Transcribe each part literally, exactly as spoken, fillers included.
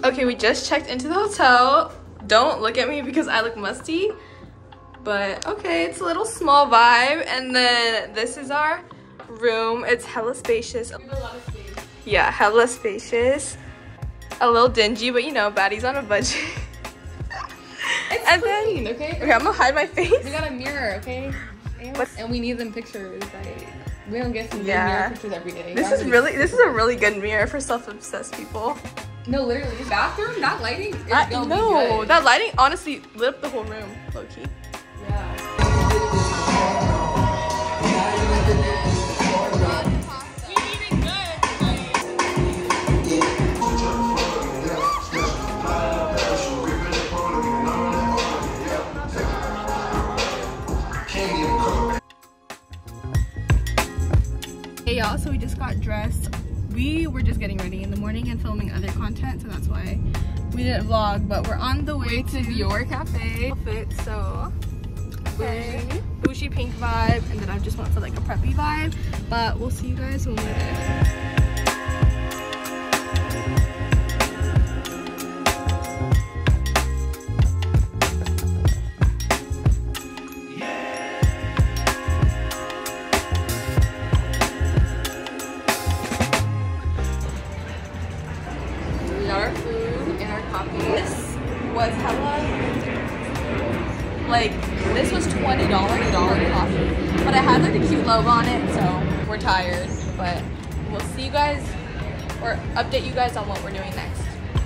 Okay, we just checked into the hotel. Don't look at me because I look musty. But okay, it's a little small vibe. And then this is our room. It's hella spacious. We have a lot of space. Yeah, hella spacious. A little dingy, but you know, baddie's on a budget. It's and clean, then, okay? Okay, I'm gonna hide my face. We got a mirror, okay? And, and we need them pictures. Like, we don't get some good Yeah. mirror pictures every day. This is really, this is a really good mirror for self-obsessed people. No, literally, bathroom, that lighting is I, gonna no, be good. that lighting honestly lit up the whole room, low key. Yeah. Hey y'all, so we just got dressed. We were just getting ready in the morning and filming other content, so that's why we didn't vlog, but we're on the way to your cafe. Outfit, so okay. Bougie pink vibe, and then I just went for like a preppy vibe, but we'll see you guys when we're there. Our food and our coffee. This was hella, like, this was twenty dollars for coffee. But I had like a cute logo on it, so we're tired. But we'll see you guys, or update you guys on what we're doing next.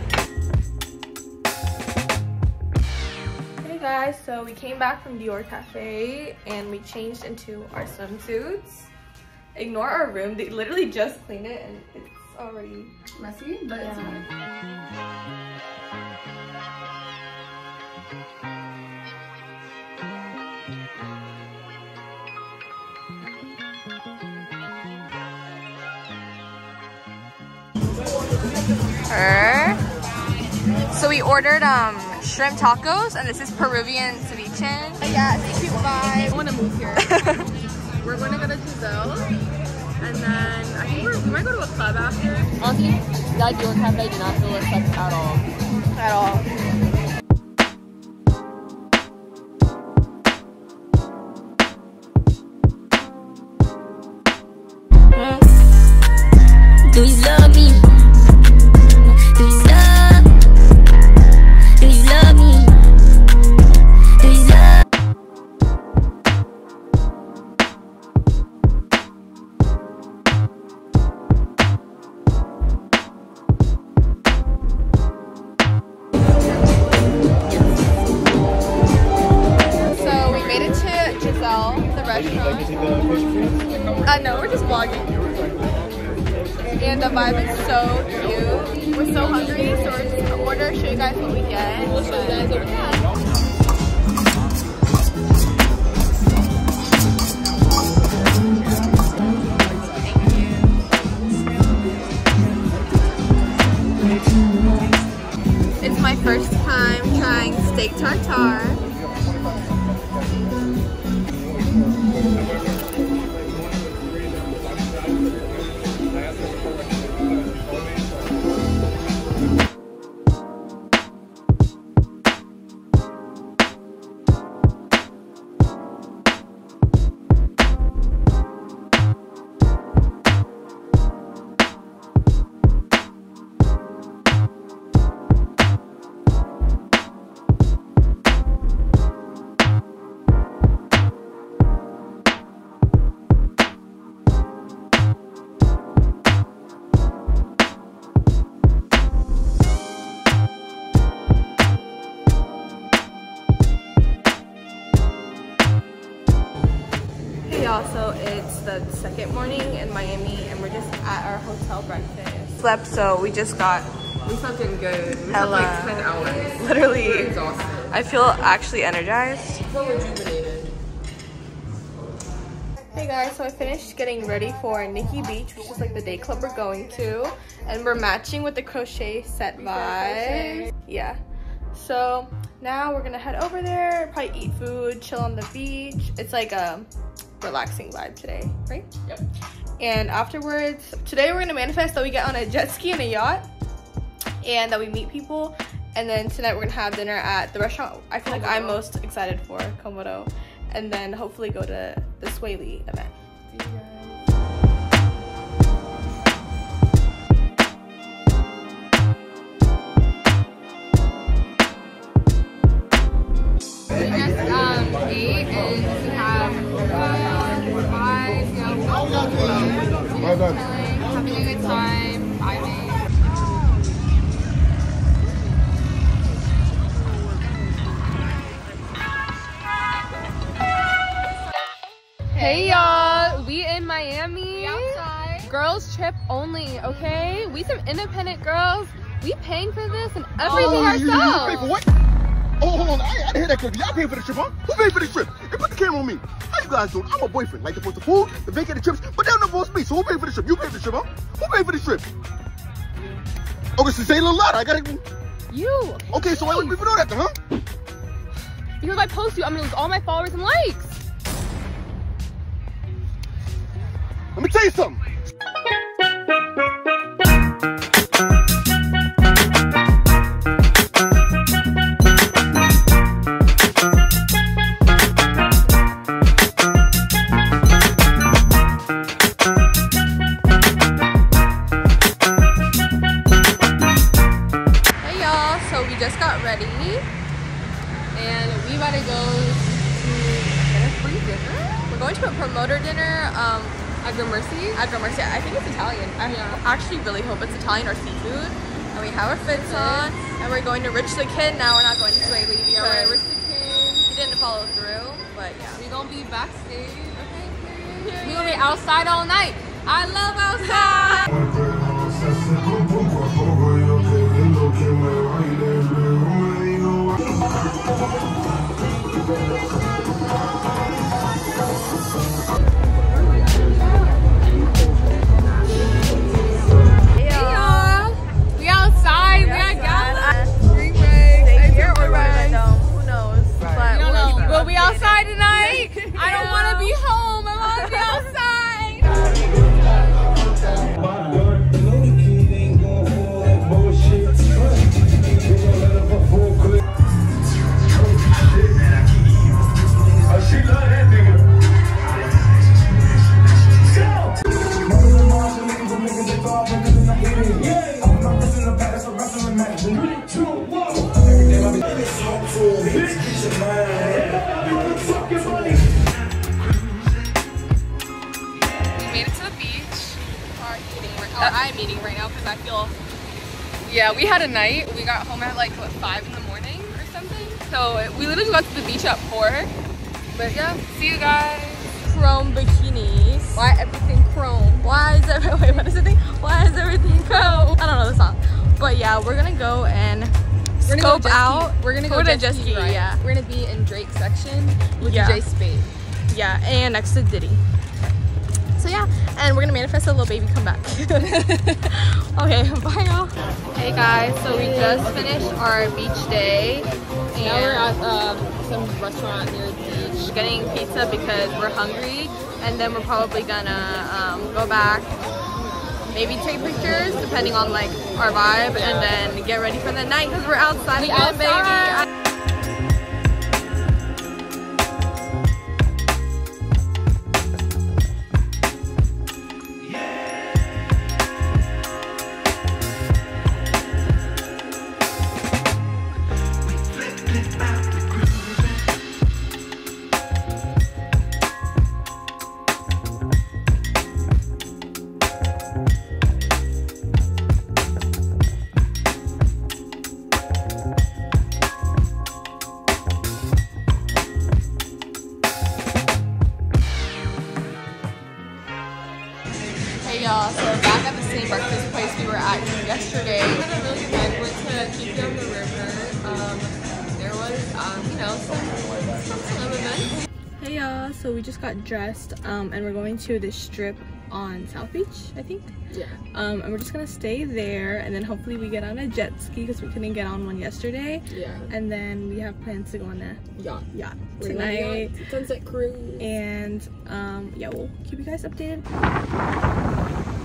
Hey guys, so we came back from Dior Cafe and we changed into our swimsuits. Ignore our room, they literally just cleaned it and it's already Messy, but it's yeah. Her. So we ordered um shrimp tacos and this is Peruvian ceviche. Yeah, it's a cute vibe. I want to move here. We're going to go to Giselle, and then I think we're, we might go to a club after. Honestly, that Dior Cafe did not feel like sex at all. At all. Do you love me? Do you love? Do you love me? Do you love? So we made it to Giselle, the restaurant. Uh, no, we're just vlogging. And the vibe is so cute. We're so hungry, so we're just gonna order, show you guys what we get. We'll show you guys what we get. It's my first time trying steak tartare. So it's the second morning in Miami and we're just at our hotel breakfast. Slept, so we just got We slept in good. We hella, slept like ten hours. literally. We're exhausted. I feel actually energized. So rejuvenated. Hey guys, so I finished getting ready for Nikki Beach, which is like the day club we're going to, and we're matching with the crochet set vibe. Yeah. So now we're gonna head over there, probably eat food, chill on the beach. It's like a relaxing vibe today, right? Yep. And afterwards, today we're gonna manifest that we get on a jet ski and a yacht. and that we meet people. And then tonight we're gonna have dinner at the restaurant I feel like I'm most excited for, Komodo. And then hopefully go to the Swaley event. We just um, ate and just have fries, you know, well done. Having a good time, vibing. Hey y'all, we in Miami. We outside. Girls trip only, okay? We some independent girls. We paying for this and everything oh, ourselves. You, you, you pay for what? Oh, hold on, I, I didn't hear that correctly. Y'all paying for the trip, huh? Who paid for the trip? Hey, put the camera on me. How you guys doing? I'm a boyfriend. Like, for the food, the vacated trips, but they're not supposed to be. So who paid for the trip? You paid for the trip, huh? Who paid for the trip? Okay, so say a little louder. I gotta... You. Okay, so why would people know that, huh? Because if I post you, I'm gonna lose all my followers and likes. Let me tell you something. Hey y'all, so we just got ready and we about to go to get a free dinner. We're going to a promoter dinner. Um, At Gramercy? At Gramercy. I think it's Italian. I yeah. actually really hope it's Italian or seafood. And we have our fits on. And we're going to Rich the Kid now. We're not going to Swaley. We are Rich the Kid. We didn't follow through, but yeah. We're going to be backstage. Okay, period. We're going to be outside all night. I love outside. I'm eating right now because I feel, yeah, we had a night. We got home at like, what, five in the morning or something? So we literally got to the beach at four. But yeah, see you guys. Chrome bikinis. Why everything chrome? Why is everything, wait, what is the thing? Why is everything chrome? I don't know the song. But yeah, we're gonna go and we're gonna scope go out. We're gonna go, go to jet ski, right? Yeah. We're gonna be in Drake's section with yeah. D J Spade. Yeah, and next to Diddy. So yeah, and we're gonna manifest a little baby come back. Okay, bye y'all. Hey guys, so we just finished our beach day. And now we're at um, some restaurant near the beach getting pizza because we're hungry. And then we're probably gonna um, go back, maybe take pictures depending on like our vibe, yeah. And then get ready for the night because we're outside we again, outside. Baby. Hey y'all, so back at the same breakfast place we were at yesterday. We had a really good night. Went to Keep on the River. Um, there was, um, you know, some, some, some events. Hey y'all, so we just got dressed um, and we're going to this strip on South Beach, I think. Yeah. Um, and we're just gonna stay there and then hopefully we get on a jet ski because we couldn't get on one yesterday. Yeah. And then we have plans to go on a yacht, yacht tonight. Yacht, sunset cruise. And um, yeah, we'll keep you guys updated.